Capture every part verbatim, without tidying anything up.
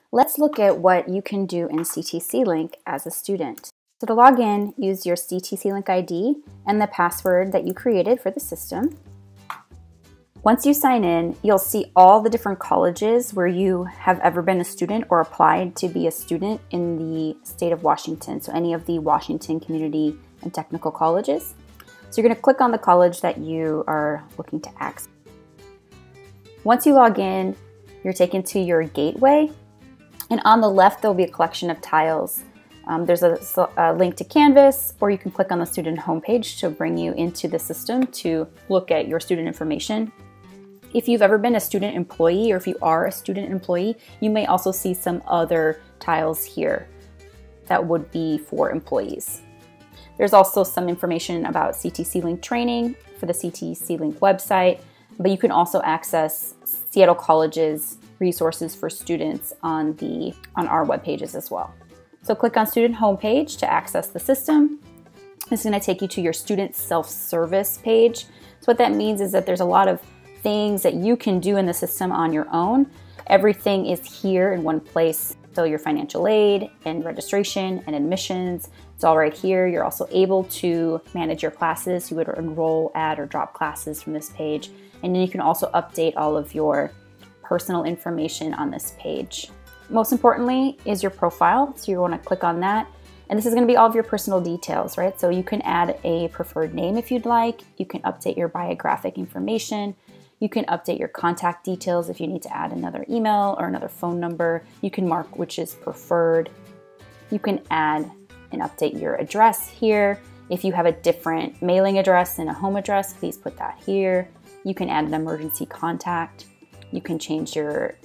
Let's look at what you can do in ctcLink as a student. So to log in, use your ctcLink I D and the password that you created for the system. Once you sign in, you'll see all the different colleges where you have ever been a student or applied to be a student in the state of Washington. So any of the Washington community and technical colleges. So you're going to click on the college that you are looking to access. Once you log in, you're taken to your gateway. And on the left, there'll be a collection of tiles. Um, there's a, a link to Canvas, or you can click on the student homepage to bring you into the system to look at your student information. If you've ever been a student employee, or if you are a student employee, you may also see some other tiles here that would be for employees. There's also some information about ctcLink training for the ctcLink website, but you can also access Seattle College's resources for students on the on our web pages as well. So click on student homepage to access the system. This is going to take you to your student self-service page. So what that means is that there's a lot of things that you can do in the system on your own. Everything is here in one place. So your financial aid and registration and admissions, it's all right here. You're also able to manage your classes. You would enroll, add, or drop classes from this page. And then you can also update all of your personal information on this page. Most importantly is your profile. So you want to click on that. And this is going to be all of your personal details, right? So you can add a preferred name if you'd like. You can update your biographic information. You can update your contact details if you need to add another email or another phone number. You can mark which is preferred. You can add and update your address here. If you have a different mailing address and a home address, please put that here. You can add an emergency contact. You can change your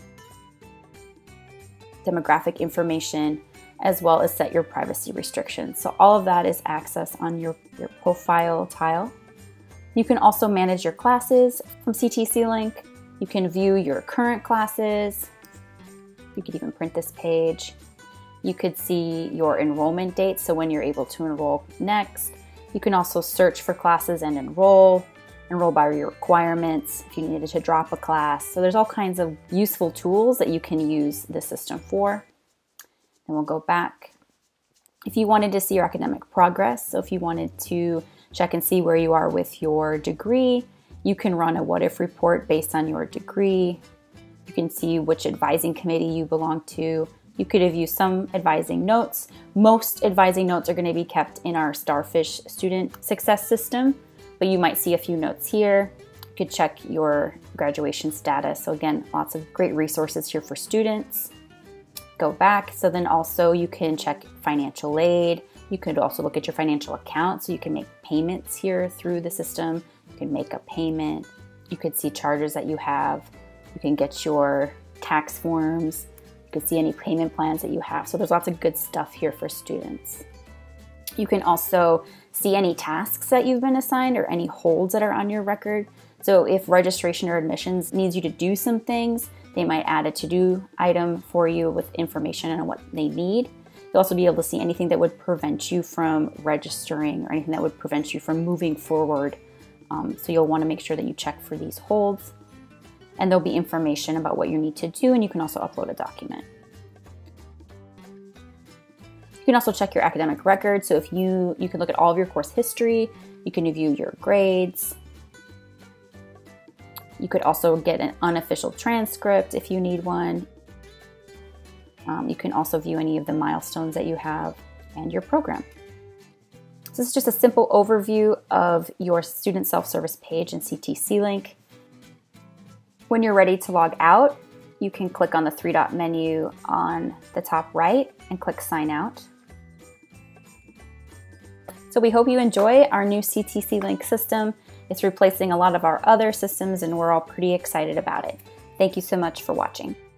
demographic information, as well as set your privacy restrictions. So all of that is accessed on your, your profile tile. You can also manage your classes from ctcLink. You can view your current classes. You could even print this page. You could see your enrollment dates, so when you're able to enroll next. You can also search for classes and enroll. Enroll by your requirements if you needed to drop a class. So there's all kinds of useful tools that you can use the system for. And we'll go back. If you wanted to see your academic progress, so if you wanted to check and see where you are with your degree, you can run a what if report based on your degree. You can see which advising committee you belong to. You could view some advising notes. Most advising notes are going to be kept in our Starfish student success system, but you might see a few notes here. You could check your graduation status. So again, lots of great resources here for students. Go back. So then also you can check financial aid. You could also look at your financial account. So you can make payments here through the system. You can make a payment. You could see charges that you have. You can get your tax forms. You can see any payment plans that you have. So there's lots of good stuff here for students. You can also see any tasks that you've been assigned or any holds that are on your record. So if registration or admissions needs you to do some things, they might add a to-do item for you with information on what they need. You'll also be able to see anything that would prevent you from registering or anything that would prevent you from moving forward. Um, so you'll want to make sure that you check for these holds. And there'll be information about what you need to do, and you can also upload a document. You can also check your academic record. So if you, you can look at all of your course history, you can review your grades. You could also get an unofficial transcript if you need one. Um, you can also view any of the milestones that you have and your program. So this is just a simple overview of your student self-service page in ctcLink. When you're ready to log out, you can click on the three dot menu on the top right and click sign out. So we hope you enjoy our new ctcLink system. It's replacing a lot of our other systems and we're all pretty excited about it. Thank you so much for watching.